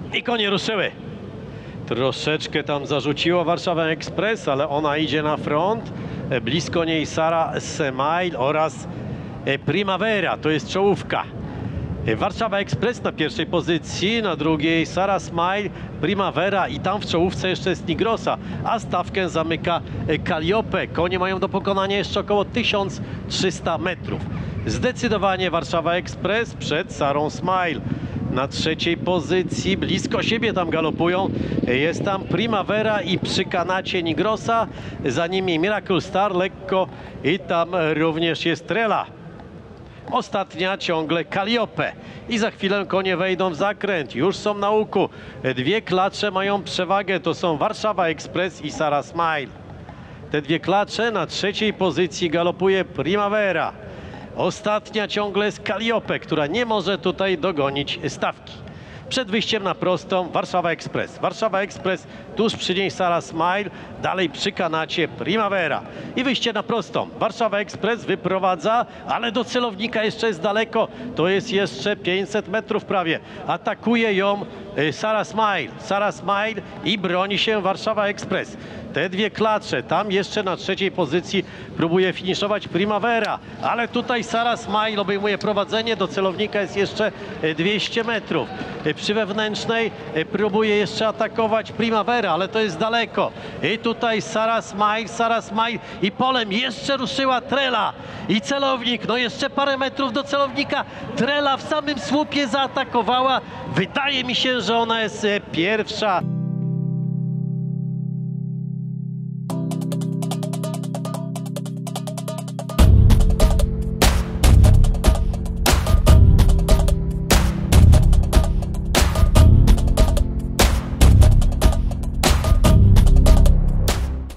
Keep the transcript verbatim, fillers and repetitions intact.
I konie ruszyły. Troszeczkę tam zarzuciło Warszawa Express, ale ona idzie na front. Blisko niej Sara Smile oraz Primavera, to jest czołówka. Warszawa Express na pierwszej pozycji, na drugiej Sara Smile, Primavera i tam w czołówce jeszcze jest Nigrosa, a stawkę zamyka Calliope. Konie mają do pokonania jeszcze około tysiąc trzysta metrów. Zdecydowanie Warszawa Express przed Sarą Smile. Na trzeciej pozycji, blisko siebie tam galopują, jest tam Primavera i przy kanacie Nigrosa, za nimi Miracle Star lekko i tam również jest Trela. Ostatnia ciągle Calliope i za chwilę konie wejdą w zakręt, już są na łuku. Dwie klacze mają przewagę, to są Warszawa Express i Sara Smile. Te dwie klacze, na trzeciej pozycji galopuje Primavera. Ostatnia ciągle jest Calliope, która nie może tutaj dogonić stawki. Przed wyjściem na prostą Warszawa Express. Warszawa Express, tuż przy niej Sara Smile, dalej przy kanacie Primavera. I wyjście na prostą. Warszawa Express wyprowadza, ale do celownika jeszcze jest daleko. To jest jeszcze pięćset metrów prawie. Atakuje ją Sara Smile. Sara Smile i broni się Warszawa Express. Te dwie klacze, tam jeszcze na trzeciej pozycji próbuje finiszować Primavera, ale tutaj Sara Smile obejmuje prowadzenie, do celownika jest jeszcze dwieście metrów. Przy wewnętrznej próbuje jeszcze atakować Primavera, ale to jest daleko. I tutaj Sara Smile, Sara Smile i polem jeszcze ruszyła Trela i celownik, no jeszcze parę metrów do celownika. Trela w samym słupie zaatakowała. Wydaje mi się, że ona jest pierwsza.